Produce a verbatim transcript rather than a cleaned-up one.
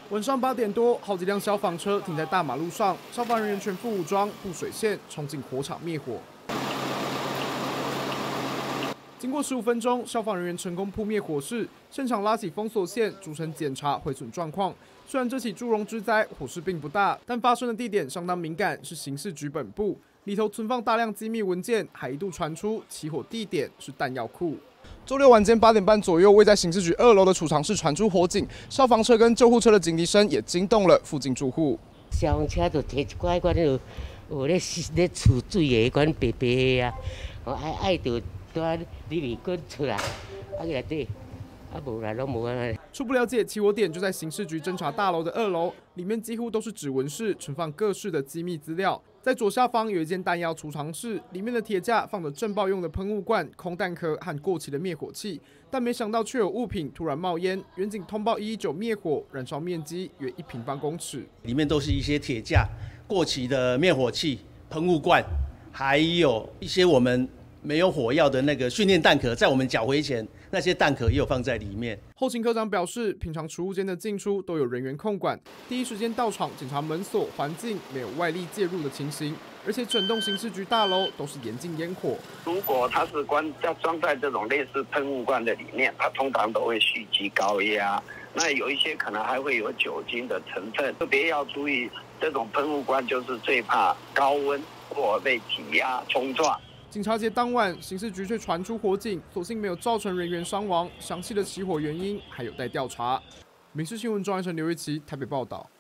晚上八点多，好几辆消防车停在大马路上，消防人员全副武装，布水线，冲进火场灭火。经过十五分钟，消防人员成功扑灭火势，现场拉起封锁线，逐层检查毁损状况。虽然这起祝融之灾火势并不大，但发生的地点相当敏感，是刑事局本部，里头存放大量机密文件，还一度传出起火地点是弹药库。 周六晚间八点半左右，位在刑事局二楼的储藏室传出火警，消防车跟救护车的警笛声也惊动了附近住户。 消防车就摕一罐罐有有咧咧储水的罐白白的啊，哦爱爱就拄啊里面滚出来，啊内底啊无啦，拢无啊。 初步了解，起火点就在刑事局侦查大楼的二楼，里面几乎都是指纹室，存放各式的机密资料。 在左下方有一间弹药储藏室，里面的铁架放着震爆用的喷雾罐、空弹壳和过期的灭火器，但没想到却有物品突然冒烟。员警通报一一九灭火，燃烧面积约一平方公尺， 里面都是一些铁架、过期的灭火器、喷雾罐，还有一些我们没有火药的那个训练弹壳，在我们缴回前，那些弹壳也有放在里面。 后勤科长表示，平常储物间的进出都有人员控管，第一时间到场检查门锁、环境，没有外力介入的情形。而且整栋刑事局大楼都是严禁烟火。 如果它是关要装在这种类似喷雾罐的里面，它通常都会蓄积高压，那有一些可能还会有酒精的成分，特别要注意，这种喷雾罐就是最怕高温或被挤压冲撞。 警察节当晚，刑事局却传出火警，所幸没有造成人员伤亡。详细的起火原因还有待调查。民事新闻庄彦成、刘玉琪台北报道。